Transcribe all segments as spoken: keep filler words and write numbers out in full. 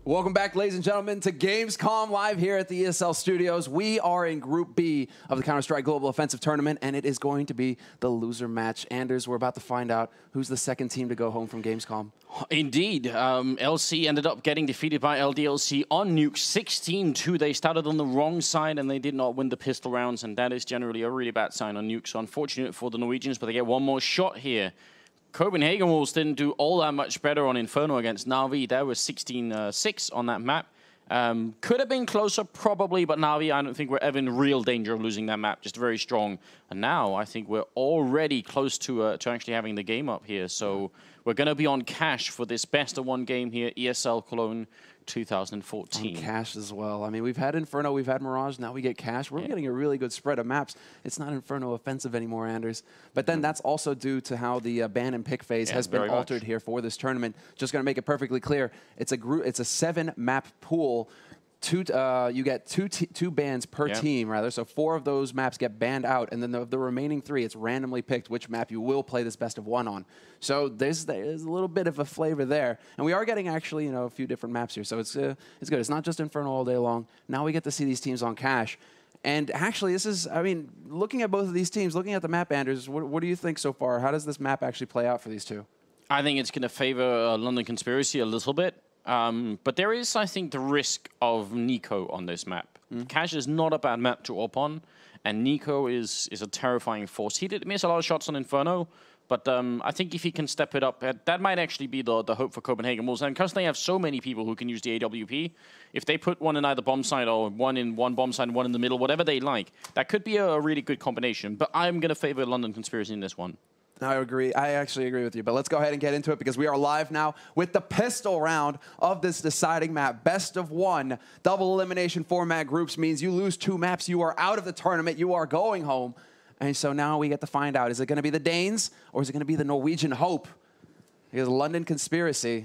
Welcome back, ladies and gentlemen, to Gamescom live here at the E S L studios. We are in Group B of the Counter-Strike Global Offensive Tournament, and it is going to be the loser match. Anders, we're about to find out who's the second team to go home from Gamescom. Indeed. Um, L C ended up getting defeated by L D L C on Nuke sixteen two. They started on the wrong side, and they did not win the pistol rounds, and that is generally a really bad sign on Nuke. So unfortunate for the Norwegians, but they get one more shot here. Copenhagen Wolves didn't do all that much better on Inferno against Navi. That was sixteen six on that map. Um, could have been closer, probably, but Navi, I don't think we're ever in real danger of losing that map. Just very strong. And now I think we're already close to, uh, to actually having the game up here. So we're going to be on cash for this best of one game here, E S L Cologne two thousand fourteen. On cash as well. I mean, we've had Inferno, we've had Mirage, now we get cash. We're yeah. getting a really good spread of maps. It's not Inferno offensive anymore, Anders. But then that's also due to how the uh, ban and pick phase yeah, has been altered much. here for this tournament. Just going to make it perfectly clear, it's a group, it's a seven map pool. Two, uh, you get two t two bans per yep. team, rather. So four of those maps get banned out, and then the, the remaining three, it's randomly picked which map you will play this best of one on. So there's, there's a little bit of a flavor there, and we are getting actually, you know, a few different maps here. So it's uh, it's good. It's not just Inferno all day long. Now we get to see these teams on cash. And actually, this is, I mean, looking at both of these teams, looking at the map, Anders, what, what do you think so far? How does this map actually play out for these two? I think it's going to favor uh, London Conspiracy a little bit. Um, but there is, I think, the risk of Nico on this map. Mm. Cash is not a bad map to op on, and Nico is is a terrifying force. He did miss a lot of shots on Inferno, but um, I think if he can step it up, uh, that might actually be the, the hope for Copenhagen Wolves. And because they have so many people who can use the A W P, if they put one in either bomb side or one in one bomb side and one in the middle, whatever they like, that could be a, a really good combination. But I'm going to favor London Conspiracy in this one. I agree. I actually agree with you. But let's go ahead and get into it because we are live now with the pistol round of this deciding map. Best of one. Double elimination format groups means you lose two maps. You are out of the tournament. You are going home. And so now we get to find out. Is it going to be the Danes or is it going to be the Norwegian Hope? Because London Conspiracy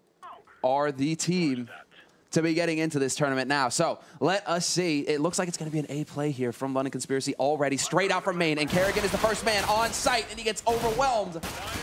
are the team to be getting into this tournament now. So let us see. It looks like it's going to be an A play here from London Conspiracy already, straight out from main. And Kerrigan is the first man on site, and he gets overwhelmed.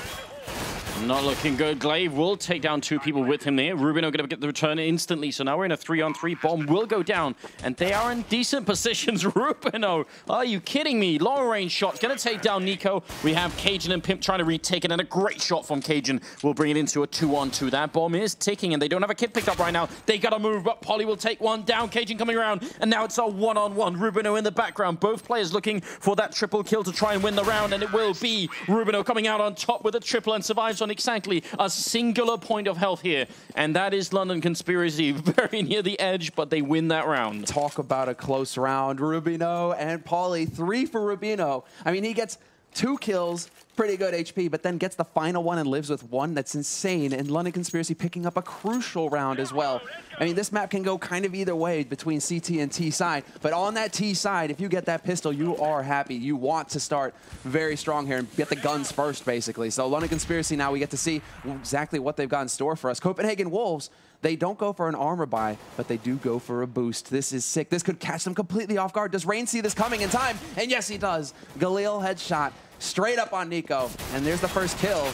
Not looking good. Glaive will take down two people with him there. Rubino going to get the return instantly. So now we're in a three on three. Bomb will go down. And they are in decent positions. Rubino, are you kidding me? Long range shot. Going to take down Nico. We have Cajun and Pimp trying to retake it. And a great shot from Cajun will bring it into a two on two. That bomb is ticking. And they don't have a kid picked up right now. They got to move. But Polly will take one down. Cajun coming around. And now it's a one on one. Rubino in the background. Both players looking for that triple kill to try and win the round. And it will be Rubino coming out on top with a triple and survives on exactly a singular point of health here. And that is London Conspiracy, very near the edge, but they win that round. Talk about a close round. Rubino and Pauly, three for Rubino. I mean, he gets two kills, pretty good H P, but then gets the final one and lives with one. That's insane. And London Conspiracy picking up a crucial round as well. I mean, this map can go kind of either way between C T and T side, but on that T side, if you get that pistol, you are happy. You want to start very strong here and get the guns first, basically. So London Conspiracy, now we get to see exactly what they've got in store for us. Copenhagen Wolves, they don't go for an armor buy, but they do go for a boost. This is sick. This could catch them completely off guard. Does Rain see this coming in time? And yes, he does. Galil headshot straight up on Nico. And there's the first kill.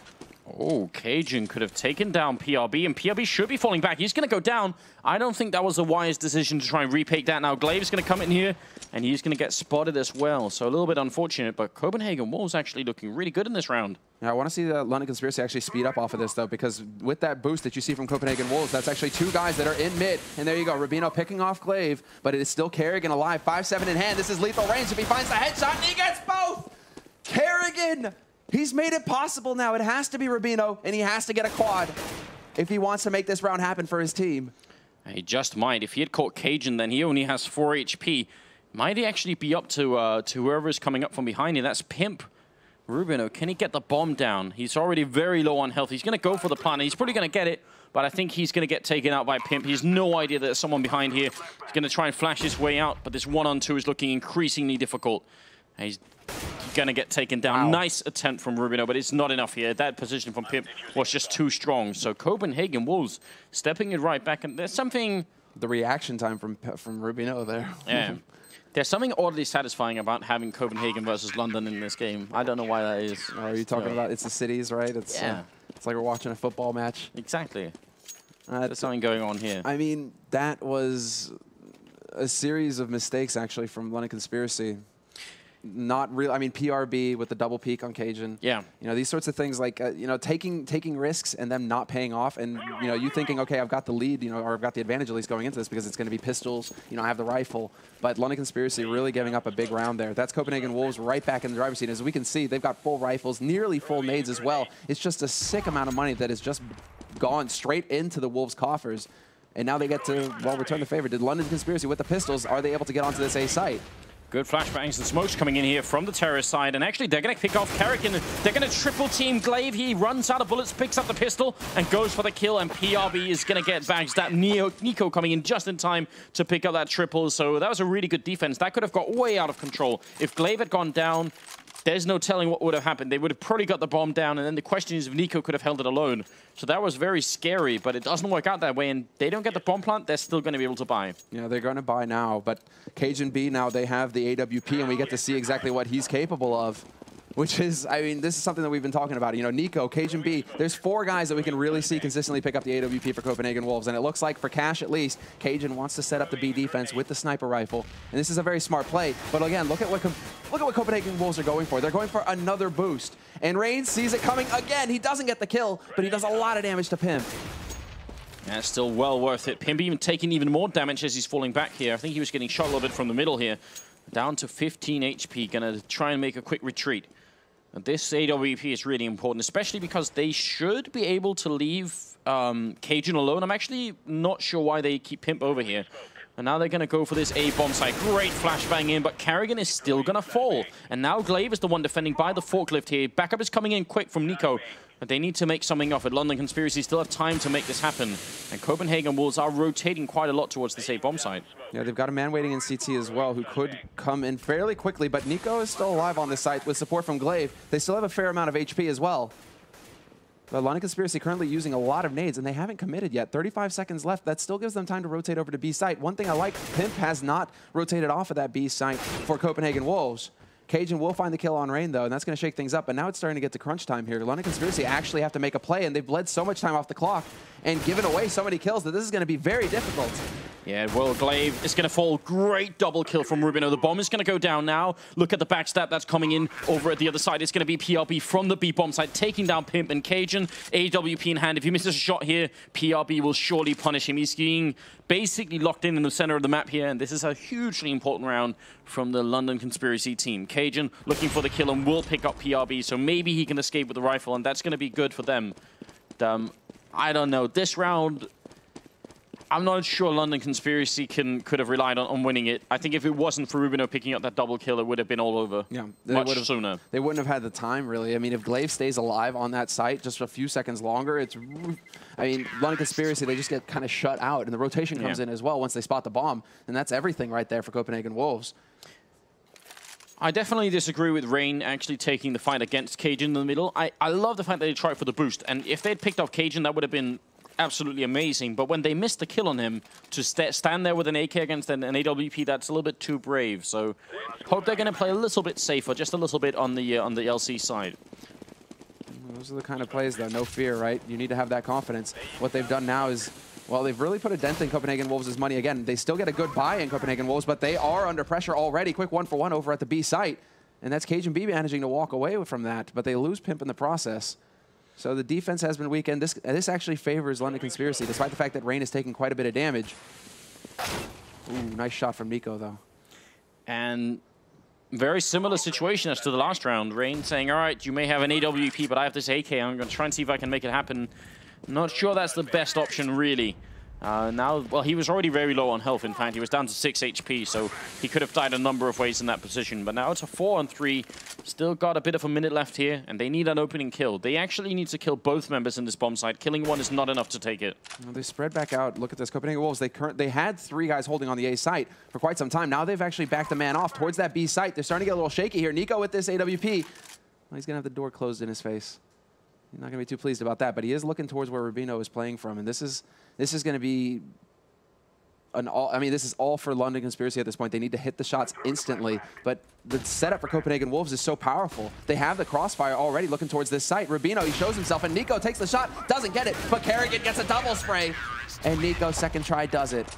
Oh, Cajun could have taken down P R B, and P R B should be falling back. He's going to go down. I don't think that was a wise decision to try and repick that. Now, Glaive's going to come in here, and he's going to get spotted as well. So a little bit unfortunate, but Copenhagen Wolves actually looking really good in this round. Now, I want to see the London Conspiracy actually speed up off of this, though, because with that boost that you see from Copenhagen Wolves, that's actually two guys that are in mid. And there you go, Rubino picking off Glaive, but it is still Kerrigan alive. five seven in hand. This is lethal range. If he finds the headshot, and he gets both! Kerrigan! He's made it possible now. It has to be Rubino, and he has to get a quad if he wants to make this round happen for his team. He just might. If he had caught Cajun, then he only has four H P. Might he actually be up to, uh, to whoever's coming up from behind him? That's Pimp. Rubino, can he get the bomb down? He's already very low on health. He's going to go for the plant. He's probably going to get it, but I think he's going to get taken out by Pimp. He has no idea that there's someone behind here. He's going to try and flash his way out, but this one-on-two is looking increasingly difficult. He's going to get taken down. Wow. Nice attempt from Rubino, but it's not enough here. That position from Pimp was just too strong. So Copenhagen Wolves stepping it right back. And there's something... The reaction time from from Rubino there. Yeah. There's something oddly satisfying about having Copenhagen versus London in this game. I don't know why that is. Oh, are you talking so. about it's the cities, right? It's, yeah. Uh, it's like we're watching a football match. Exactly. Uh, There's something going on here. I mean, that was a series of mistakes, actually, from London Conspiracy. Not real. I mean, P R B with the double peak on Cajun. Yeah. You know, these sorts of things like, uh, you know, taking taking risks and them not paying off, and, you know, you thinking, okay, I've got the lead, you know, or I've got the advantage at least going into this because it's going to be pistols, you know, I have the rifle. But London Conspiracy really giving up a big round there. That's Copenhagen Wolves right back in the driver's seat. As we can see, they've got full rifles, nearly full nades as well. It's just a sick amount of money that is just gone straight into the Wolves' coffers. And now they get to, well, return the favor. Did London Conspiracy with the pistols, are they able to get onto this A site? Good flashbangs and smokes coming in here from the terrorist side, and actually they're going to pick off Kerrigan. They're going to triple team Glaive. He runs out of bullets, picks up the pistol, and goes for the kill, and P R B is going to get bags. That Neo, Nico coming in just in time to pick up that triple, so that was a really good defense. That could have got way out of control. If Glaive had gone down, there's no telling what would have happened. They would have probably got the bomb down, and then the question is if Nico could have held it alone. So that was very scary, but it doesn't work out that way, and they don't get the bomb plant, they're still going to be able to buy. Yeah, they're going to buy now, but Cajun B now, they have the A W P, and we get to see exactly what he's capable of. Which is, I mean, this is something that we've been talking about. You know, Nico, Cajun B, there's four guys that we can really see consistently pick up the A W P for Copenhagen Wolves. And it looks like, for cash at least, Cajun wants to set up the B defense with the sniper rifle. And this is a very smart play. But again, look at what look at what Copenhagen Wolves are going for. They're going for another boost. And Reigns sees it coming again. He doesn't get the kill, but he does a lot of damage to Pimp. That's still well worth it. Pimp even taking even more damage as he's falling back here. I think he was getting shot a little bit from the middle here. Down to fifteen H P. Gonna try and make a quick retreat. This A W P is really important, especially because they should be able to leave um, Cajun alone. I'm actually not sure why they keep Pimp over here. And now they're going to go for this A bomb site. Great flashbang in, but Kerrigan is still going to fall. And now Glaive is the one defending by the forklift here. Backup is coming in quick from Nico. But they need to make something of it. London Conspiracy still have time to make this happen. And Copenhagen Wolves are rotating quite a lot towards this A bomb site. Yeah, they've got a man waiting in C T as well who could come in fairly quickly. But Nico is still alive on this site with support from Glaive. They still have a fair amount of H P as well. But London Conspiracy currently using a lot of nades, and they haven't committed yet. thirty-five seconds left. That still gives them time to rotate over to B site. One thing I like, Pimp has not rotated off of that B site for Copenhagen Wolves. Cajun will find the kill on Rain, though, and that's going to shake things up. But now it's starting to get to crunch time here. London Conspiracy actually have to make a play, and they've bled so much time off the clock and given away so many kills that this is going to be very difficult. Yeah, well, Glaive is going to fall. Great double kill from Rubino. The bomb is going to go down now. Look at the backstab that's coming in over at the other side. It's going to be P R B from the B bomb side, taking down Pimp and Cajun. A W P in hand. If he misses a shot here, P R B will surely punish him. He's being basically locked in in the center of the map here, and this is a hugely important round from the London Conspiracy team. Cajun looking for the kill and will pick up P R B, so maybe he can escape with the rifle, and that's going to be good for them. Um, I don't know. This round, I'm not sure London Conspiracy can could have relied on, on winning it. I think if it wasn't for Rubino picking up that double kill, it would have been all over yeah, much sooner. They wouldn't have had the time, really. I mean, if Glaive stays alive on that site just a few seconds longer, it's... I mean, London Conspiracy, they just get kind of shut out, and the rotation comes yeah. in as well once they spot the bomb, and that's everything right there for Copenhagen Wolves. I definitely disagree with Rain actually taking the fight against Cajun in the middle. I, I love the fact that they tried for the boost, and if they'd picked off Cajun, that would have been absolutely amazing. But when they missed the kill on him, to st stand there with an A K against an, an A W P, that's a little bit too brave. So hope they're going to play a little bit safer, just a little bit on the uh, on the L C side. Those are the kind of plays, though. No fear, right? You need to have that confidence. What they've done now is, well, they've really put a dent in Copenhagen Wolves' money again. They still get a good buy in Copenhagen Wolves, but they are under pressure already. Quick one for one over at the B site. And that's Cajun B managing to walk away from that, but they lose Pimp in the process. So the defense has been weak, and this, this actually favors London Conspiracy, despite the fact that Rain is taking quite a bit of damage. Ooh, nice shot from Nico, though. And very similar situation as to the last round. Rain saying, all right, you may have an A W P, but I have this A K. I'm going to try and see if I can make it happen. Not sure that's the best option, really. Uh, now, well, he was already very low on health, in fact. He was down to six H P, so he could have died a number of ways in that position. But now it's a four on three. Still got a bit of a minute left here, and they need an opening kill. They actually need to kill both members in this bomb site. Killing one is not enough to take it. Well, they spread back out. Look at this. Copenhagen Wolves, they, current, they had three guys holding on the A site for quite some time. Now they've actually backed the man off towards that B site. They're starting to get a little shaky here. Nico with this A W P. Well, he's going to have the door closed in his face. He's not going to be too pleased about that, but he is looking towards where Rubino is playing from, and this is, this is going to be... An all, I mean, this is all for London Conspiracy at this point. They need to hit the shots instantly, but the setup for Copenhagen Wolves is so powerful. They have the crossfire already looking towards this site. Rubino, he shows himself, and Nico takes the shot, doesn't get it, but Kerrigan gets a double spray. And Nico, second try, does it.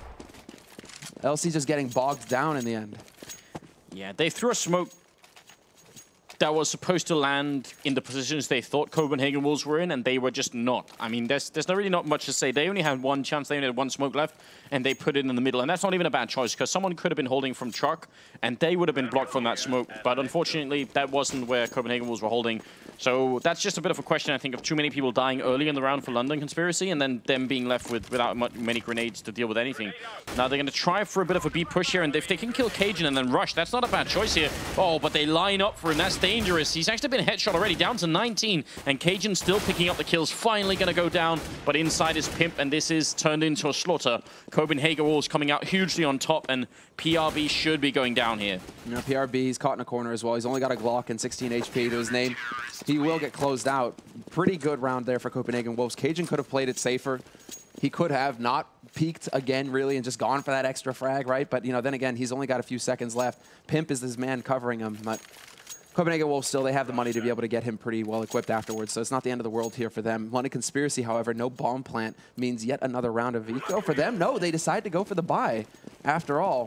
L C just getting bogged down in the end. Yeah, they threw a smoke that was supposed to land in the positions they thought Copenhagen Wolves were in, and they were just not. I mean, there's there's not really not much to say. They only had one chance. They only had one smoke left, and they put it in the middle. And that's not even a bad choice, because someone could have been holding from truck, and they would have been blocked from that smoke. But unfortunately, that wasn't where Copenhagen Wolves were holding. So that's just a bit of a question, I think, of too many people dying early in the round for London Conspiracy, and then them being left with without much, many grenades to deal with anything. Now they're going to try for a bit of a B push here, and if they can kill Cajun and then rush, that's not a bad choice here. Oh, but they line up for him. That's dangerous. He's actually been headshot already, down to nineteen, and Cajun still picking up the kills. Finally going to go down, but inside is Pimp, and this is turned into a slaughter. Copenhagen Wolves coming out hugely on top, and P R B should be going down here. You know, P R B, he's caught in a corner as well. He's only got a Glock and sixteen H P to his name. He will get closed out. Pretty good round there for Copenhagen Wolves. Cajun could have played it safer. He could have not peeked again, really, and just gone for that extra frag, right? But, you know, then again, he's only got a few seconds left. Pimp is this man covering him, but Copenhagen Wolves still, they have the money to be able to get him pretty well equipped afterwards, so it's not the end of the world here for them. London Conspiracy, however, no bomb plant means yet another round of eco for them. No, they decide to go for the buy after all.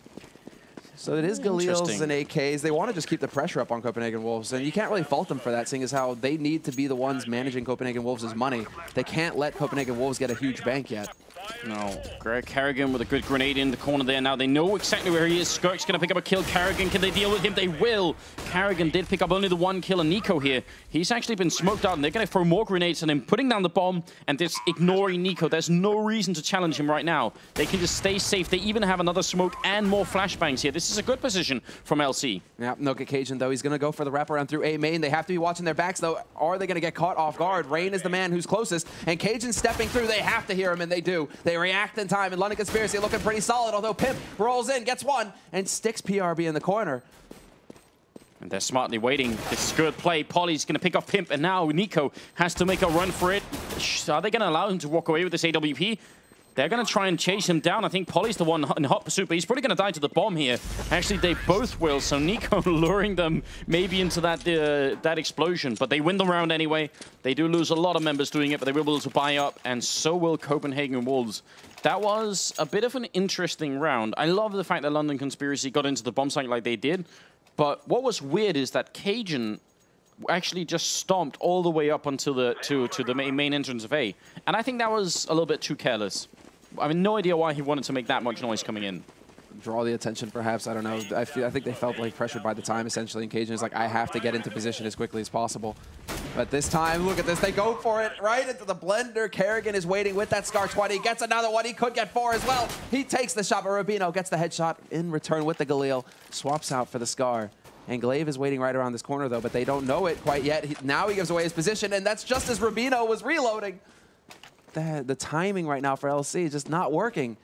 So it is Galil's and A Ks. They want to just keep the pressure up on Copenhagen Wolves, and you can't really fault them for that, seeing as how they need to be the ones managing Copenhagen Wolves' money. They can't let Copenhagen Wolves get a huge bank yet. No, Greg Carrigan with a good grenade in the corner there. Now they know exactly where he is. Skirk's going to pick up a kill. Carrigan, can they deal with him? They will. Carrigan did pick up only the one kill, and Nico here, he's actually been smoked out, and they're going to throw more grenades at him, putting down the bomb, and just ignoring Nico. There's no reason to challenge him right now. They can just stay safe. They even have another smoke and more flashbangs here. This is a good position from L C. Yeah, no Cajun, though. He's going to go for the wraparound through A main. They have to be watching their backs, though. Are they going to get caught off guard? Rain is the man who's closest, and Cajun stepping through. They have to hear him, and they do. They react in time. And London Conspiracy looking pretty solid, although Pimp rolls in, gets one, and sticks P R B in the corner. And they're smartly waiting. This is good play. Polly's going to pick up Pimp, and now Nico has to make a run for it. Are they going to allow him to walk away with this A W P? They're going to try and chase him down. I think Polly's the one in hot pursuit, but he's probably going to die to the bomb here. Actually, they both will, so Nico luring them maybe into that uh, that explosion. But they win the round anyway. They do lose a lot of members doing it, but they will be able to buy up, and so will Copenhagen Wolves. That was a bit of an interesting round. I love the fact that London Conspiracy got into the bomb site like they did, but what was weird is that Cajun actually just stomped all the way up until the to, to the main, main entrance of A. And I think that was a little bit too careless. I have no idea why he wanted to make that much noise coming in. Draw the attention, perhaps. I don't know. I, feel, I think they felt like pressured by the time, essentially. And Cajun is like, I have to get into position as quickly as possible. But this time, look at this. They go for it right into the blender. Carrigan is waiting with that Scar twenty. Gets another one. He could get four as well. He takes the shot, but Rubino gets the headshot in return with the Galil. Swaps out for the Scar. And Glaive is waiting right around this corner, though, but they don't know it quite yet. He, now he gives away his position, and that's just as Rubino was reloading. The, the timing right now for L C is just not working.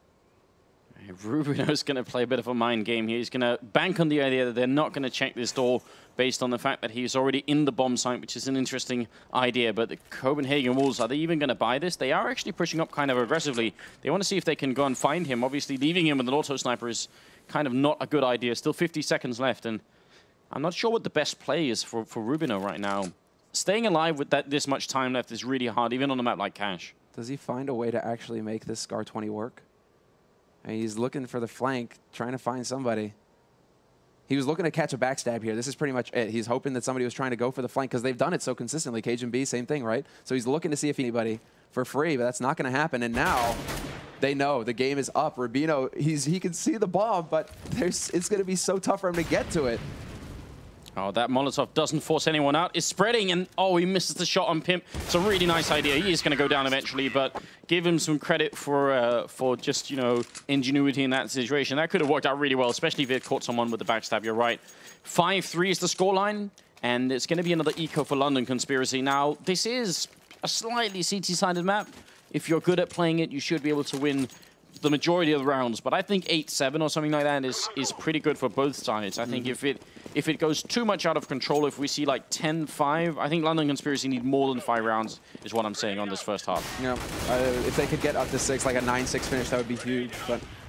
Rubino's going to play a bit of a mind game here. He's going to bank on the idea that they're not going to check this door based on the fact that he's already in the bomb site, which is an interesting idea. But the Copenhagen Wolves, are they even going to buy this? They are actually pushing up kind of aggressively. They want to see if they can go and find him. Obviously, leaving him with an auto sniper is kind of not a good idea. Still fifty seconds left, and I'm not sure what the best play is for, for Rubino right now. Staying alive with that this much time left is really hard, even on a map like Cash. Does he find a way to actually make this Scar twenty work? And he's looking for the flank, trying to find somebody. He was looking to catch a backstab here. This is pretty much it. He's hoping that somebody was trying to go for the flank because they've done it so consistently. Cajun B, same thing, right? So he's looking to see if anybody for free, but that's not going to happen. And now they know the game is up. Rubino, he's, he can see the bomb, but there's, it's going to be so tough for him to get to it. Oh, that Molotov doesn't force anyone out. It's spreading, and oh, he misses the shot on Pimp. It's a really nice idea. He is going to go down eventually, but give him some credit for uh, for just, you know, ingenuity in that situation. That could have worked out really well, especially if he had caught someone with the backstab. You're right. five three is the scoreline, and it's going to be another eco for London Conspiracy. Now, this is a slightly C T-sided map. If you're good at playing it, you should be able to win the majority of the rounds, but I think eight seven or something like that is is pretty good for both sides. I think mm-hmm. if it if it goes too much out of control, if we see like ten five, I think London Conspiracy need more than five rounds, is what I'm saying on this first half. Yeah, uh, if they could get up to six, like a nine six finish, that would be huge. But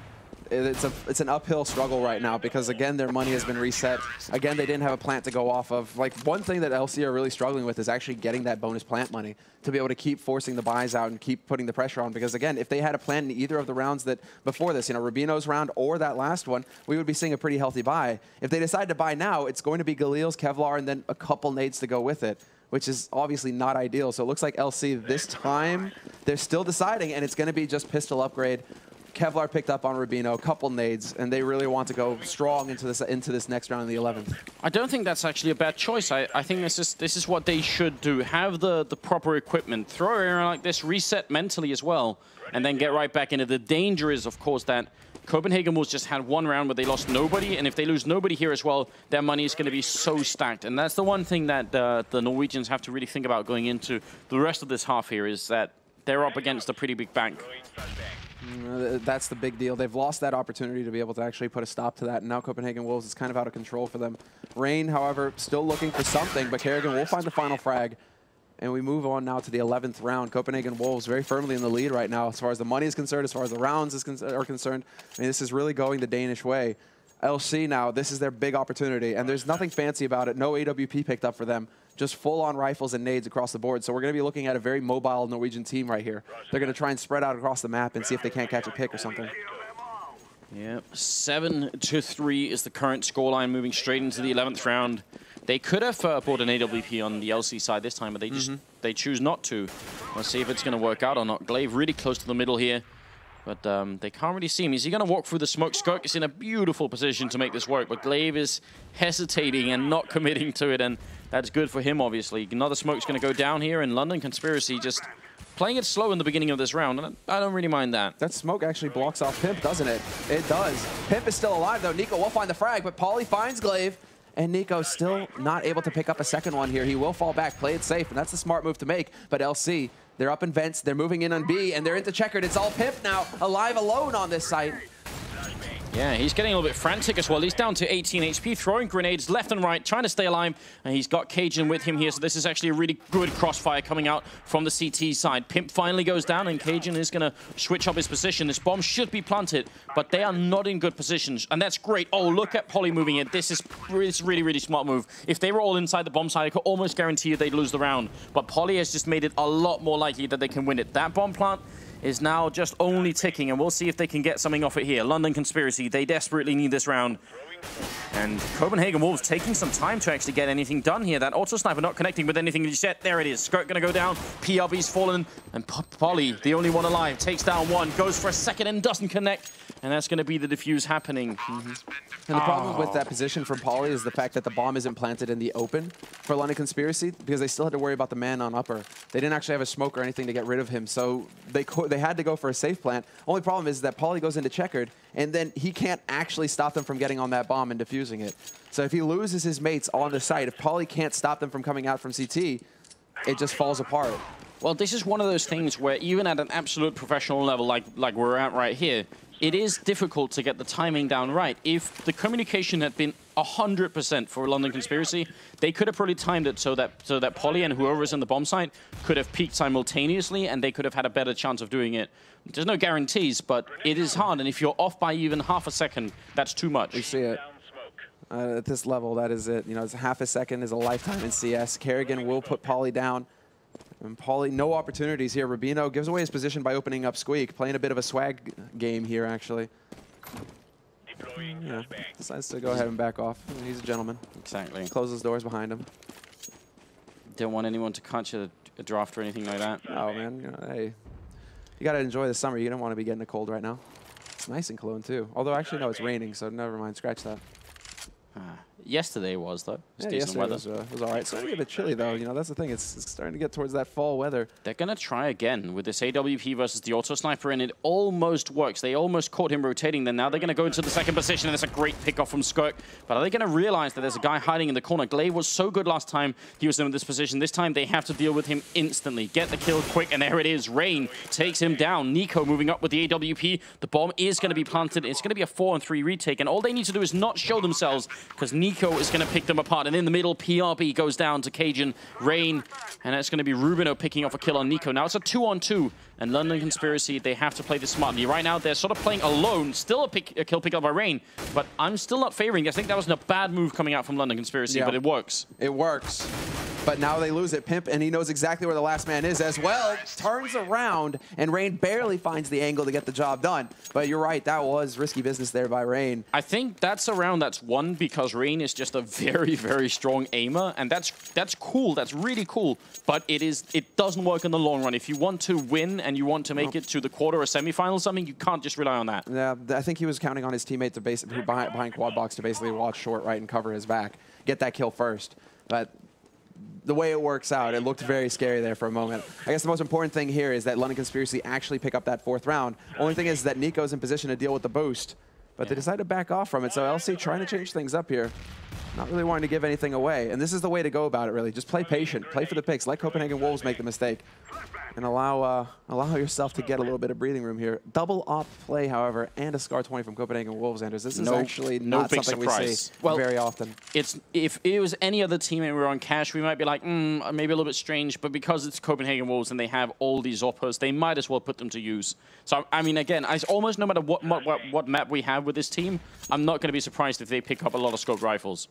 it's a it's an uphill struggle right now because again their money has been reset. Again they didn't have a plant to go off of. Like one thing that L C are really struggling with is actually getting that bonus plant money to be able to keep forcing the buys out and keep putting the pressure on. Because again, if they had a plant in either of the rounds that before this, you know, Rubino's round or that last one, we would be seeing a pretty healthy buy. If they decide to buy now, it's going to be Galil's, Kevlar, and then a couple nades to go with it, which is obviously not ideal. So it looks like L C this time, they're still deciding, and it's going to be just pistol upgrade. Kevlar picked up on Rubino, a couple nades, and they really want to go strong into this into this next round in the eleventh. I don't think that's actually a bad choice. I, I think this is this is what they should do. Have the, the proper equipment. Throw it around like this, reset mentally as well, and then get right back into it. The danger is, of course, that Copenhagen Wolves just had one round where they lost nobody, and if they lose nobody here as well, their money is going to be so stacked. And that's the one thing that uh, the Norwegians have to really think about going into the rest of this half here, is that they're up against a pretty big bank. Uh, that's the big deal. They've lost that opportunity to be able to actually put a stop to that, and now Copenhagen Wolves is kind of out of control for them. Rain, however, still looking for something, but Kerrigan will find the final frag. And we move on now to the eleventh round. Copenhagen Wolves very firmly in the lead right now as far as the money is concerned, as far as the rounds is con are concerned. I mean, this is really going the Danish way. L C now, this is their big opportunity, and there's nothing fancy about it. No A W P picked up for them. Just full-on rifles and nades across the board. So we're going to be looking at a very mobile Norwegian team right here. They're going to try and spread out across the map and see if they can't catch a pick or something. Yep, seven to three is the current scoreline, moving straight into the eleventh round. They could have uh, bought an A W P on the L C side this time, but they just mm-hmm. they choose not to. Let's see if it's going to work out or not. Glaive really close to the middle here, but um, they can't really see him. Is he going to walk through the smoke? Skirk is in a beautiful position to make this work, but Glaive is hesitating and not committing to it, and that's good for him, obviously. Another smoke's going to go down here, and London Conspiracy just playing it slow in the beginning of this round, and I don't really mind that. That smoke actually blocks off Pimp, doesn't it? It does. Pimp is still alive, though. Nico will find the frag, but Pauly finds Glaive. And Nico still not able to pick up a second one here. He will fall back, play it safe, and that's the smart move to make. But L C, they're up in vents, they're moving in on B, and they're into checkered. It's all Pimp now, alive alone on this site. Yeah, he's getting a little bit frantic as well. He's down to eighteen H P, throwing grenades left and right, trying to stay alive. And he's got Cajun with him here, so this is actually a really good crossfire coming out from the C T side. Pimp finally goes down, and Cajun is going to switch up his position. This bomb should be planted, but they are not in good positions, and that's great. Oh, look at Pauly moving in. This is really, really, really smart move. If they were all inside the bomb side, I could almost guarantee you they'd lose the round. But Pauly has just made it a lot more likely that they can win it. That bomb plant is now just only ticking, and we'll see if they can get something off it here. London Conspiracy, they desperately need this round. And Copenhagen Wolves taking some time to actually get anything done here. That auto sniper not connecting with anything just yet. There it is. Skirk going to go down. P R B's fallen. And Pauly, the only one alive, takes down one. Goes for a second and doesn't connect. And that's going to be the defuse happening. Mm-hmm. And the problem oh. with that position from Pauly is the fact that the bomb isn't planted in the open for London Conspiracy, because they still had to worry about the man on upper. They didn't actually have a smoke or anything to get rid of him, so they they had to go for a safe plant. Only problem is that Pauly goes into checkered, and then he can't actually stop them from getting on that bomb and defusing it. So if he loses his mates on the site, if Pauly can't stop them from coming out from C T, it just falls apart. Well, this is one of those things where even at an absolute professional level, like like we're at right here, it is difficult to get the timing down right. If the communication had been one hundred percent for London Conspiracy, they could have probably timed it so that so that Pauly and whoever is in the bomb site could have peaked simultaneously, and they could have had a better chance of doing it. There's no guarantees, but it is hard, and if you're off by even half a second, that's too much. We see it. Uh, at this level, that is it. You know, it's half a second is a lifetime in C S. Kerrigan will put Pauly down. And Pauly, no opportunities here. Rubino gives away his position by opening up Squeak, playing a bit of a swag game here, actually. Yeah, decides to go ahead and back off. He's a gentleman. Exactly. Closes doors behind him. Don't want anyone to catch a, a draft or anything like that. Oh, man. You know, hey, you got to enjoy the summer. You don't want to be getting a cold right now. It's nice in Cologne, too. Although, actually, no, it's raining, so never mind. Scratch that. Ah. Yesterday was, though. It's yeah, decent yesterday weather. was, uh, was all right. It's starting to get a bit chilly, though. You know, that's the thing. It's, it's starting to get towards that fall weather. They're going to try again with this A W P versus the auto sniper, and it almost works. They almost caught him rotating. Then now they're going to go into the second position, and it's a great pickoff from Skirk. But are they going to realize that there's a guy hiding in the corner? Glaive was so good last time he was in this position. This time they have to deal with him instantly. Get the kill quick, and there it is. Rain takes him down. Nico moving up with the A W P. The bomb is going to be planted. It's going to be a four and three retake, and all they need to do is not show themselves, because Nico Nico is going to pick them apart. And in the middle, P R B goes down to Cajun, Rain, and that's going to be Rubino picking off a kill on Nico. Now it's a two on two, and London Conspiracy, they have to play this smartly. Right now, they're sort of playing alone. Still a, pick, a kill pick up by Rain, but I'm still not favoring. I think that wasn't a bad move coming out from London Conspiracy, yeah. but it works. It works. But now they lose it. Pimp, and he knows exactly where the last man is as well. Turns around, and Rain barely finds the angle to get the job done. But you're right, that was risky business there by Rain. I think that's a round that's won because Rain is just a very, very strong aimer, and that's that's cool. That's really cool. But it is it doesn't work in the long run. If you want to win and you want to make oh. it to the quarter or semifinal or something, you can't just rely on that. Yeah, I think he was counting on his teammate to base who behind, behind quad box to basically watch short right and cover his back, get that kill first. But the way it works out, it looked very scary there for a moment. I guess the most important thing here is that London Conspiracy actually pick up that fourth round. Only thing is that Nico's in position to deal with the boost, but yeah. they decide to back off from it. So L C trying to change things up here. Not really wanting to give anything away. And this is the way to go about it, really. Just play patient. Play for the picks. Let Copenhagen Wolves make the mistake. And allow uh, allow yourself to get a little bit of breathing room here. Double op play, however, and a Scar twenty from Copenhagen Wolves, Anders. This is no, actually no not big something surprise. we see well, very often. It's if it was any other team and we were on cash, we might be like, mm, maybe a little bit strange. But because it's Copenhagen Wolves and they have all these Zoppers, they might as well put them to use. So, I mean, again, I almost no matter what, what, what map we have with this team, I'm not going to be surprised if they pick up a lot of scoped rifles.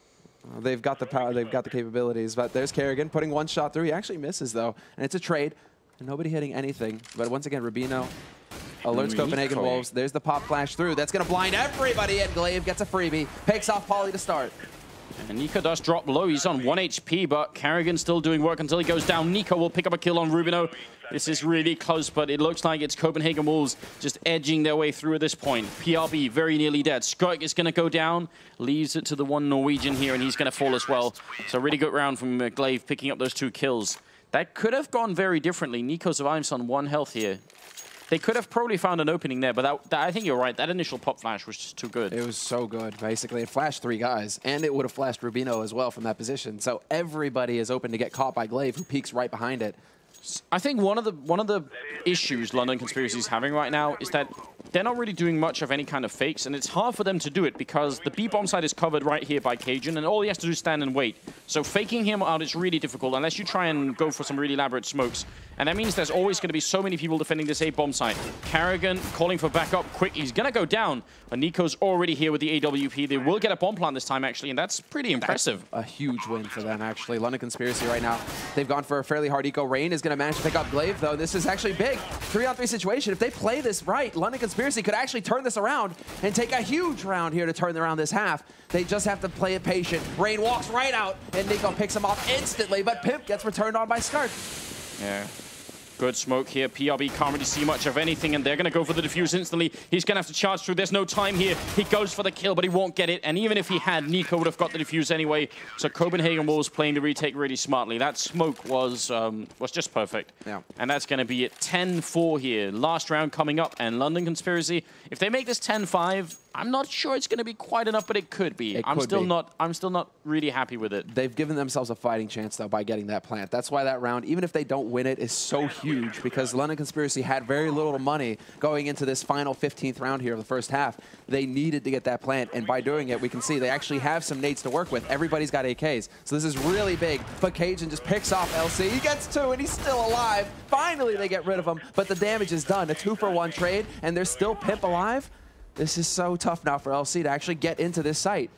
Uh, they've got the power, they've got the capabilities, but there's Kerrigan putting one shot through. He actually misses, though, and it's a trade. And nobody hitting anything. But once again, Rubino alerts Nico. Copenhagen Wolves. There's the pop flash through. That's going to blind everybody, and Glaive gets a freebie. Picks off Polly to start. And Nico does drop low. He's on one H P, but Kerrigan's still doing work until he goes down. Nico will pick up a kill on Rubino. This is really close, but it looks like it's Copenhagen Wolves just edging their way through at this point. P R B very nearly dead. Skirk is going to go down. Leaves it to the one Norwegian here, and he's going to fall as well. So really good round from uh, Glaive picking up those two kills. That could have gone very differently. Nico survives on one health here. They could have probably found an opening there, but that, that, I think you're right. That initial pop flash was just too good. It was so good. Basically, it flashed three guys, and it would have flashed Rubino as well from that position. So everybody is open to get caught by Glaive, who peeks right behind it. I think one of the one of the issues London Conspiracy is having right now is that they're not really doing much of any kind of fakes, and it's hard for them to do it because the B-bomb side is covered right here by Cajun, and all he has to do is stand and wait. So faking him out is really difficult unless you try and go for some really elaborate smokes. And that means there's always going to be so many people defending this A-bomb side. Kerrigan calling for backup quick. He's going to go down. And Nico's already here with the A W P. They will get a bomb plant this time, actually, and that's pretty impressive. That's a huge win for them, actually. London Conspiracy right now, they've gone for a fairly hard eco. Rain is going to manage to pick up Glaive, though. This is actually big. Three on three situation. If they play this right, London Conspiracy could actually turn this around and take a huge round here to turn around this half. They just have to play it patient. Rain walks right out, and Nico picks him off instantly, but Pimp gets returned on by Scarf. Yeah. Good smoke here. P R B can't really see much of anything, and they're going to go for the defuse instantly. He's going to have to charge through. There's no time here. He goes for the kill, but he won't get it. And even if he had, Nico would have got the defuse anyway. So Copenhagen Wolves playing the retake really smartly. That smoke was um, was just perfect. Yeah. And that's going to be it. ten four here. Last round coming up, and London Conspiracy, if they make this ten five, I'm not sure it's going to be quite enough, but it could be. It I'm could still be. not. I'm still not really happy with it. They've given themselves a fighting chance though by getting that plant. That's why that round, even if they don't win it, is so huge because London Conspiracy had very little money going into this final fifteenth round here of the first half. They needed to get that plant, and by doing it, we can see they actually have some nades to work with. Everybody's got A Ks, so this is really big. But Cajun just picks off L C. He gets two, and he's still alive. Finally, they get rid of him, but the damage is done. A two for one trade, and there's still Pimp alive. This is so tough now for L C to actually get into this site.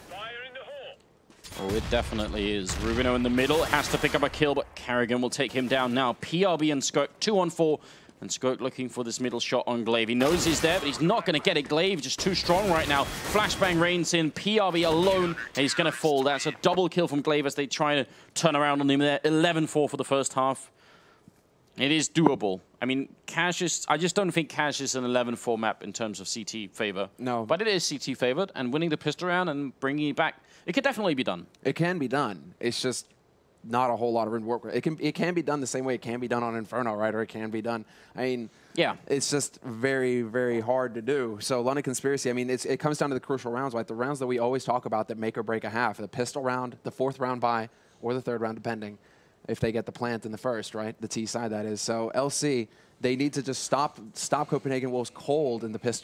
Oh, it definitely is. Rubino in the middle has to pick up a kill, but Kerrigan will take him down now. P R B and Skirk, two on four. And Skirk looking for this middle shot on Glaive. He knows he's there, but he's not going to get it. Glaive just too strong right now. Flashbang rains in. P R B alone, and he's going to fall. That's a double kill from Glaive as they try to turn around on him there. eleven four for the first half. It is doable. I mean, Cash is... I just don't think Cash is an eleven four map in terms of C T favor. No. But it is C T favored, and winning the pistol round and bringing it back, it could definitely be done. It can be done. It's just not a whole lot of room to work with. It can, it can be done the same way it can be done on Inferno, right? Or it can be done... I mean... Yeah. It's just very, very hard to do. So London Conspiracy, I mean, it's, it comes down to the crucial rounds, right? The rounds that we always talk about that make or break a half. The pistol round, the fourth round bye, or the third round, depending. If they get the plant in the first, right? The T side, that is. So L C, they need to just stop stop Copenhagen Wolves cold in the pistol,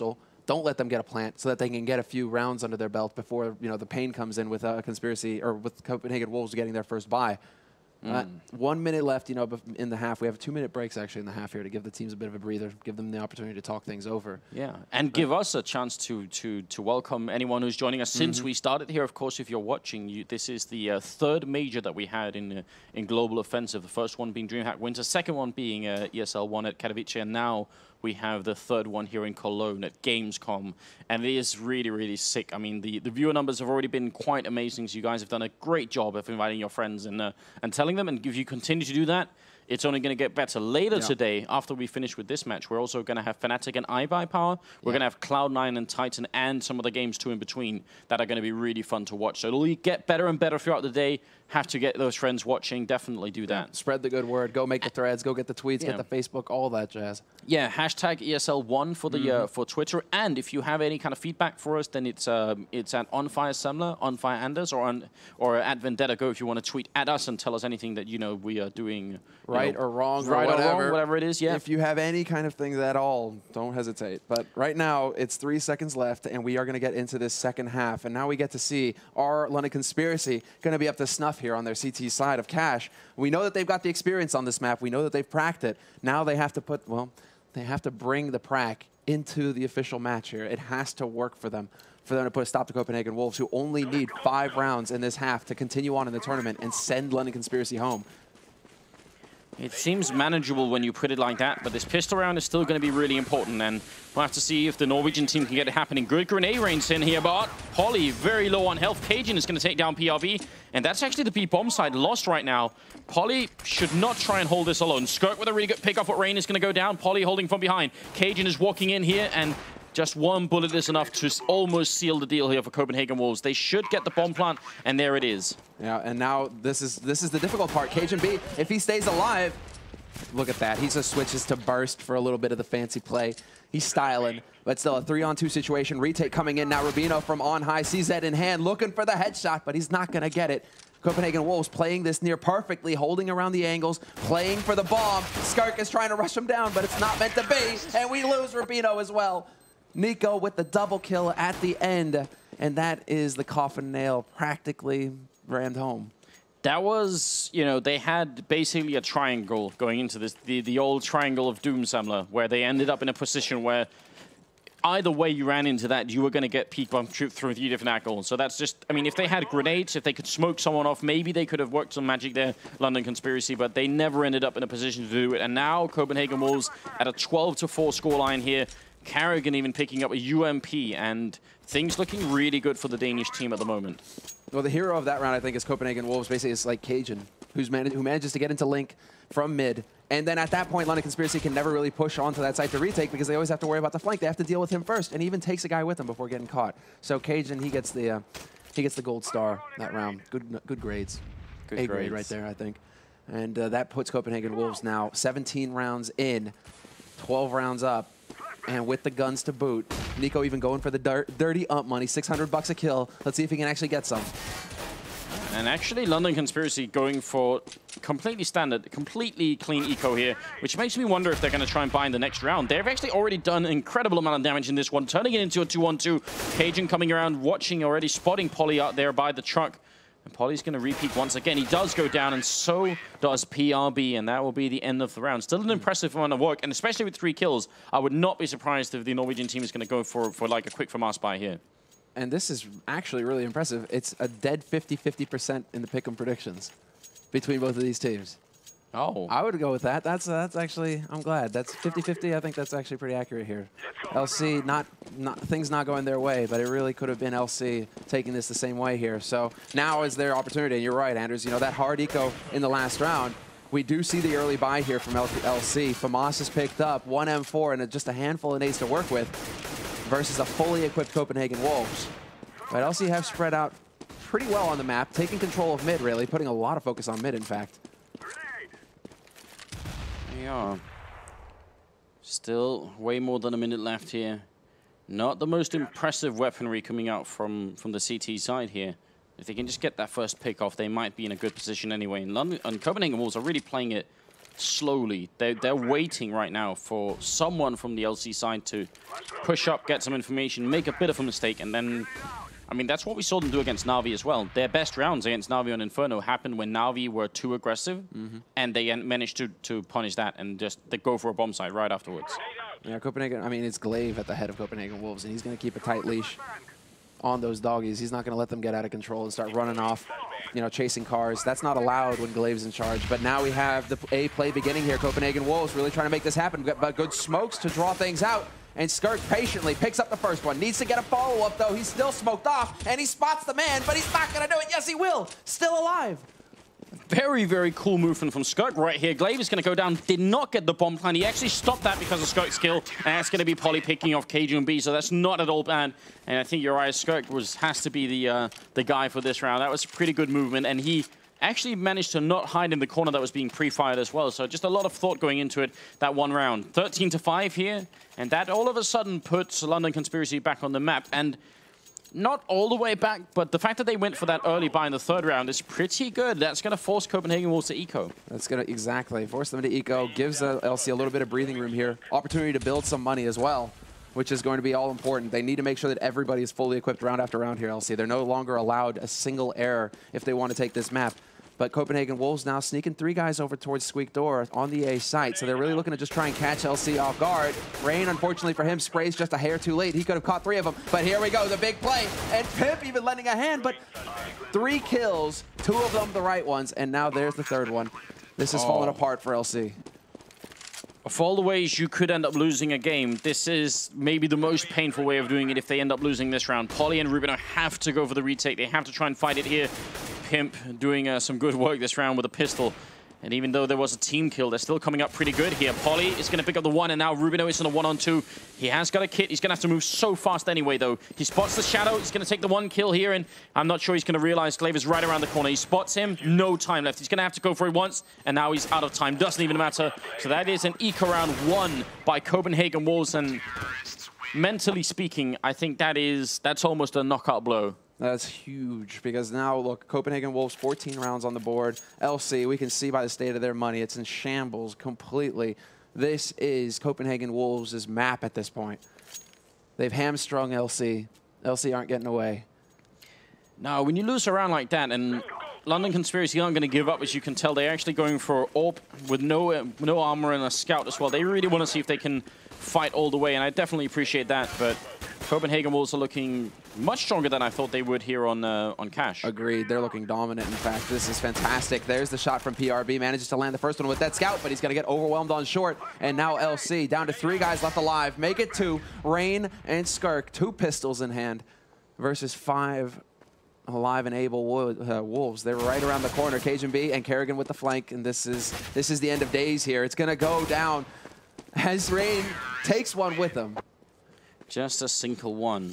don't let them get a plant so that they can get a few rounds under their belt before, you know, the pain comes in with a conspiracy or with Copenhagen Wolves getting their first bye. Mm. Uh, one minute left, you know, in the half. We have two-minute breaks, actually, in the half here to give the teams a bit of a breather, give them the opportunity to talk things over. Yeah, and give us a chance to to to welcome anyone who's joining us since mm-hmm. we started here. Of course, if you're watching, you, this is the uh, third major that we had in uh, in Global Offensive. The first one being DreamHack Winter, second one being uh, E S L one at Katowice, and now we have the third one here in Cologne at Gamescom, and it is really, really sick. I mean, the, the viewer numbers have already been quite amazing, so you guys have done a great job of inviting your friends and, uh, and telling them, and if you continue to do that, it's only going to get better. Later yeah. today, after we finish with this match, we're also going to have Fnatic and iBuyPower. We're yeah. going to have Cloud nine and Titan and some of the games too in between that are going to be really fun to watch. So it'll get better and better throughout the day. Have to get those friends watching. Definitely do that. Yeah. Spread the good word. Go make the threads. Go get the tweets. Yeah. Get the Facebook. All that jazz. Yeah. Hashtag E S L one for the mm-hmm. uh, for Twitter. And if you have any kind of feedback for us, then it's um, it's at OnFireSemmler, OnFireAnders, or on or at Vendetta Go if you want to tweet at us and tell us anything that you know we are doing right know, or wrong, right or whatever. or wrong, whatever it is. Yeah. If you have any kind of things at all, don't hesitate. But right now it's three seconds left, and we are going to get into this second half. And now we get to see our London Conspiracy going to be up to snuff here on their C T side of Cash. We know that they've got the experience on this map. We know that they've pracked it. Now they have to put, well, they have to bring the prack into the official match here. It has to work for them, for them to put a stop to Copenhagen Wolves, who only need five rounds in this half to continue on in the tournament and send London Conspiracy home. It seems manageable when you put it like that, but this pistol round is still going to be really important, and we'll have to see if the Norwegian team can get it happening. Good grenade range in here, but Polly very low on health. Cajun is going to take down P R V, and that's actually the B-bomb side lost right now. Polly should not try and hold this alone. Skirk with a really good pick off what Rain is going to go down. Polly holding from behind. Cajun is walking in here, and just one bullet is enough to almost seal the deal here for Copenhagen Wolves. They should get the bomb plant, and there it is. Yeah, and now this is this is the difficult part. Cajun B, if he stays alive, look at that. He just switches to burst for a little bit of the fancy play. He's styling, but still a three-on-two situation. Retake coming in now. Rubino from on high, C Z in hand, looking for the headshot, but he's not going to get it. Copenhagen Wolves playing this near perfectly, holding around the angles, playing for the bomb. Skirk is trying to rush him down, but it's not meant to be, and we lose Rubino as well. Nico with the double kill at the end, and that is the coffin nail practically rammed home. That was, you know, they had basically a triangle going into this, the, the old triangle of Doom Semmler, where they ended up in a position where either way you ran into that, you were going to get peek bomb through three different angles. So that's just, I mean, if they had grenades, if they could smoke someone off, maybe they could have worked some magic there, London Conspiracy, but they never ended up in a position to do it. And now Copenhagen Wolves at a twelve to four scoreline here. Carrigan even picking up a U M P, and things looking really good for the Danish team at the moment. Well, the hero of that round, I think, is Copenhagen Wolves. Basically, it's like Cajun, who's managed, who manages to get into Link from mid. And then at that point, London Conspiracy can never really push onto that side to retake because they always have to worry about the flank. They have to deal with him first, and he even takes a guy with him before getting caught. So Cajun, he gets the uh, he gets the gold star that round. Good good grades. Good A grades. grade right there, I think. And uh, that puts Copenhagen Wolves now seventeen rounds in, twelve rounds up. And with the guns to boot, Nico even going for the dirt, dirty ump money, six hundred bucks a kill. Let's see if he can actually get some. And actually, London Conspiracy going for completely standard, completely clean eco here, which makes me wonder if they're going to try and buy in the next round. They've actually already done an incredible amount of damage in this one, turning it into a two on two. Cajun coming around, watching, already spotting Polly out there by the truck. And Polly's going to repeat once again. He does go down, and so does P R B, and that will be the end of the round. Still an impressive amount of work, and especially with three kills, I would not be surprised if the Norwegian team is going to go for, for like a quick FAMAS buy here. And this is actually really impressive. It's a dead fifty fifty percent in the pick'em predictions between both of these teams. Oh. I would go with that. That's uh, that's actually, I'm glad. That's fifty fifty. I think that's actually pretty accurate here. L C, not, not things not going their way, but it really could have been L C taking this the same way here. So now is their opportunity. And you're right, Anders. You know, that hard eco in the last round, we do see the early buy here from L C. FAMAS is picked up, one M four, and just a handful of nades to work with versus a fully equipped Copenhagen Wolves. But L C have spread out pretty well on the map, taking control of mid, really, putting a lot of focus on mid, in fact. Yeah. Still way more than a minute left here. Not the most impressive weaponry coming out from, from the C T side here. If they can just get that first pick off, they might be in a good position anyway. And, London, and Copenhagen Wolves are really playing it slowly. They're, they're waiting right now for someone from the L C side to push up, get some information, make a bit of a mistake, and then... I mean, that's what we saw them do against Na'Vi as well. Their best rounds against Na'Vi on Inferno happened when Na'Vi were too aggressive, mm-hmm. and they managed to, to punish that and just they go for a bomb site right afterwards. Yeah, Copenhagen, I mean, it's Glaive at the head of Copenhagen Wolves, and he's going to keep a tight leash on those doggies. He's not going to let them get out of control and start running off, you know, chasing cars. That's not allowed when Glaive's in charge. But now we have the A play beginning here. Copenhagen Wolves really trying to make this happen. We've got good smokes to draw things out. And Skirk patiently picks up the first one. Needs to get a follow-up, though. He's still smoked off, and he spots the man, but he's not going to do it. Yes, he will. Still alive. Very, very cool movement from Skirk right here. Glaive is going to go down. Did not get the bomb plan. He actually stopped that because of Skirk's skill. And that's going to be Polly picking off K G and B, so that's not at all bad. And I think you're right. Skirk was, has to be the, uh, the guy for this round. That was a pretty good movement, and he... actually managed to not hide in the corner that was being pre-fired as well. So just a lot of thought going into it, that one round. thirteen to five here, and that all of a sudden puts London Conspiracy back on the map. And not all the way back, but the fact that they went for that early buy in the third round is pretty good. That's going to force Copenhagen Wolves to eco. That's going to, exactly, force them to eco. Gives uh, L C a little bit of breathing room here. Opportunity to build some money as well, which is going to be all important. They need to make sure that everybody is fully equipped round after round here, L C. They're no longer allowed a single error if they want to take this map. But Copenhagen Wolves now sneaking three guys over towards Squeak Door on the A site. So they're really looking to just try and catch L C off guard. Rain, unfortunately for him, sprays just a hair too late. He could have caught three of them. But here we go, the big play. And Pip even lending a hand, but three kills, two of them the right ones. And now there's the third one. This is oh. falling apart for L C. Of all the ways you could end up losing a game, this is maybe the most painful way of doing it if they end up losing this round. Polly and Rubino have to go for the retake. They have to try and fight it here. Pimp doing uh, some good work this round with a pistol. And even though there was a team kill, they're still coming up pretty good here. Polly is going to pick up the one, and now Rubino is in a one-on-two. He has got a kit. He's going to have to move so fast anyway, though. He spots the shadow. He's going to take the one kill here, and I'm not sure he's going to realize Glaive is right around the corner. He spots him. No time left. He's going to have to go for it once, and now he's out of time. Doesn't even matter. So that is an eco round one by Copenhagen Wolves, and mentally speaking, I think that is that's almost a knockout blow. That's huge, because now, look, Copenhagen Wolves, fourteen rounds on the board. L C, we can see by the state of their money, it's in shambles completely. This is Copenhagen Wolves' map at this point. They've hamstrung L C. L C aren't getting away. Now, when you lose a round like that, and London Conspiracy aren't going to give up, as you can tell, they're actually going for A W P with no, uh, no armor and a scout as well. They really want to see if they can fight all the way, and I definitely appreciate that, but Copenhagen Wolves are looking much stronger than I thought they would here on uh, on Cash. Agreed. They're looking dominant, in fact. This is fantastic. There's the shot from P R B. Manages to land the first one with that scout, but he's going to get overwhelmed on short. And now L C down to three guys left alive. Make it two. Rain and Skirk, two pistols in hand versus five alive and able uh, Wolves. They're right around the corner. Cajun B and Kerrigan with the flank, and this is this is the end of days here. It's going to go down as Rain takes one with him. Just a single one.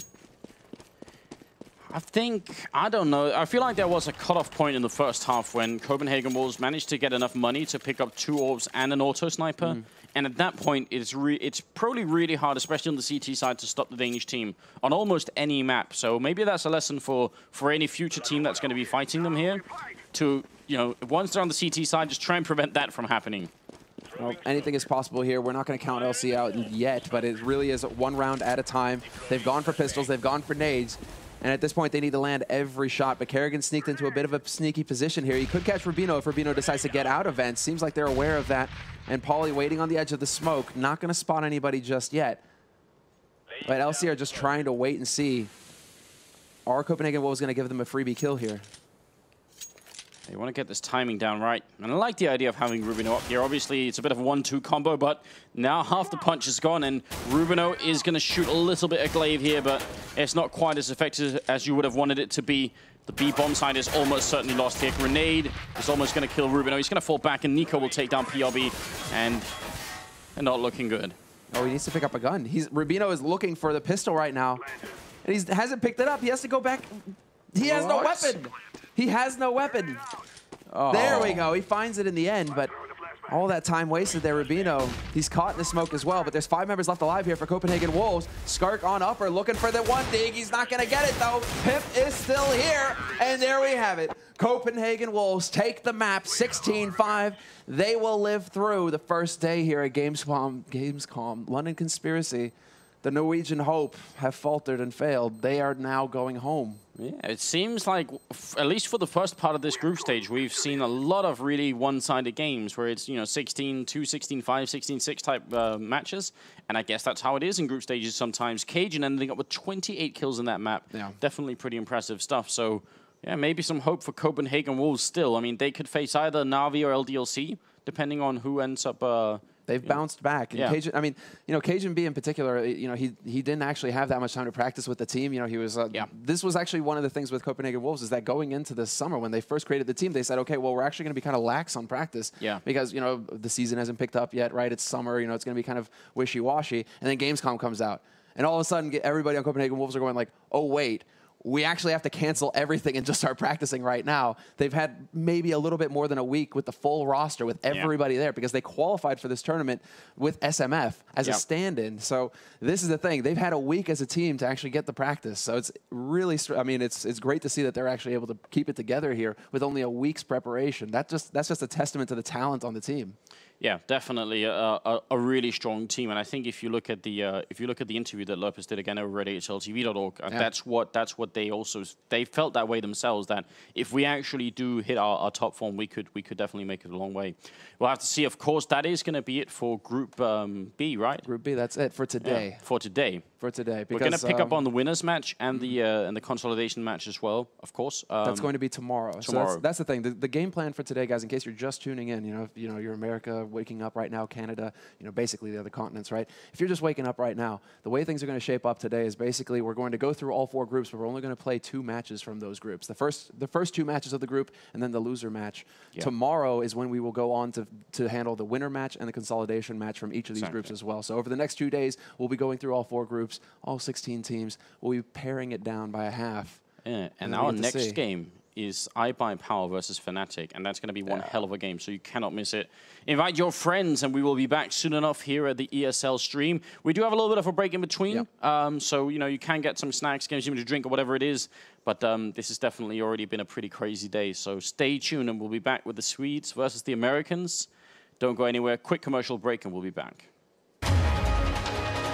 I think, I don't know, I feel like there was a cutoff point in the first half when Copenhagen Wolves managed to get enough money to pick up two orbs and an auto sniper. Mm. And at that point, it's, re it's probably really hard, especially on the C T side, to stop the Danish team on almost any map. So maybe that's a lesson for, for any future team that's going to be fighting them here. To, you know, once they're on the C T side, just try and prevent that from happening. Well, anything is possible here. We're not going to count L C out yet, but it really is one round at a time. They've gone for pistols. They've gone for nades. And at this point, they need to land every shot. But Kerrigan sneaked into a bit of a sneaky position here. He could catch Rubino if Rubino decides to get out of vents. Seems like they're aware of that. And Pauly waiting on the edge of the smoke. Not going to spot anybody just yet. But L C are just trying to wait and see. Are Copenhagen Wolves going to give them a freebie kill here? They want to get this timing down right. And I like the idea of having Rubino up here. Obviously, it's a bit of a one two combo, but now half the punch is gone, and Rubino is going to shoot a little bit of Glaive here, but it's not quite as effective as you would have wanted it to be. The B bomb side is almost certainly lost here. Grenade is almost going to kill Rubino. He's going to fall back, and Nico will take down P R B, and they're not looking good. Oh, he needs to pick up a gun. He's Rubino is looking for the pistol right now, and he hasn't picked it up. He has to go back. He has no weapon. He has no weapon. Oh. There we go. He finds it in the end, but All that time wasted there, Rubino. He's caught in the smoke as well, but there's five members left alive here for Copenhagen Wolves. Skark on upper, looking for the one dig. He's not going to get it, though. Pip is still here, and there we have it. Copenhagen Wolves take the map, sixteen five. They will live through the first day here at Gamescom. Gamescom. London Conspiracy. The Norwegian Hope have faltered and failed. They are now going home. Yeah, it seems like, f at least for the first part of this group stage, we've seen a lot of really one-sided games where it's, you know, sixteen two, sixteen five, sixteen six type uh, matches. And I guess that's how it is in group stages sometimes. Cajun ending up with twenty-eight kills in that map. Yeah. Definitely pretty impressive stuff. So, yeah, maybe some hope for Copenhagen Wolves still. I mean, they could face either Na'Vi or L D L C, depending on who ends up... Uh, They've yeah. bounced back. And yeah. Cajun, I mean, you know, Cajun B in particular, you know, he he didn't actually have that much time to practice with the team. You know, he was. Uh, yeah. This was actually one of the things with Copenhagen Wolves is that going into this summer when they first created the team, they said, okay, well, we're actually going to be kind of lax on practice. Yeah. Because you know the season hasn't picked up yet, right? It's summer. You know, it's going to be kind of wishy-washy, and then Gamescom comes out, and all of a sudden, everybody on Copenhagen Wolves are going like, oh wait. We actually have to cancel everything and just start practicing right now. They've had maybe a little bit more than a week with the full roster, with everybody yeah. there, because they qualified for this tournament with S M F as yep. a stand-in. So this is the thing. They've had a week as a team to actually get the practice. So it's really, I mean, it's it's great to see that they're actually able to keep it together here with only a week's preparation. That just That's just a testament to the talent on the team. Yeah, definitely a, a, a really strong team, and I think if you look at the uh, if you look at the interview that Lopez did again over at A H L T V dot org, uh, yeah. that's what that's what they also they felt that way themselves. That if we actually do hit our, our top form, we could we could definitely make it a long way. We'll have to see. Of course, that is going to be it for Group um, B, right? Group B, that's it for today. Yeah, for today. For today, because, we're going to pick um, up on the winners match and the uh, and the consolidation match as well. Of course, um, that's going to be tomorrow. Tomorrow, so that's, that's the thing. The, the game plan for today, guys. In case you're just tuning in, you know, if, you know, you're America waking up right now, Canada, you know, basically the other continents, right? If you're just waking up right now, the way things are going to shape up today is basically we're going to go through all four groups, but we're only going to play two matches from those groups. The first, the first two matches of the group, and then the loser match. Yeah. Tomorrow is when we will go on to to handle the winner match and the consolidation match from each of these exactly. groups as well. So over the next two days, we'll be going through all four groups, all sixteen teams. We'll be paring it down by a half. Yeah, and, and our next game is iBuyPower versus Fnatic, and that's going to be one yeah. hell of a game, so you cannot miss it. Invite your friends, and we will be back soon enough here at the E S L stream. We do have a little bit of a break in between, yep. um, so you know you can get some snacks, get something to drink, or whatever it is, but um, this has definitely already been a pretty crazy day, so stay tuned, and we'll be back with the Swedes versus the Americans. Don't go anywhere. Quick commercial break, and we'll be back.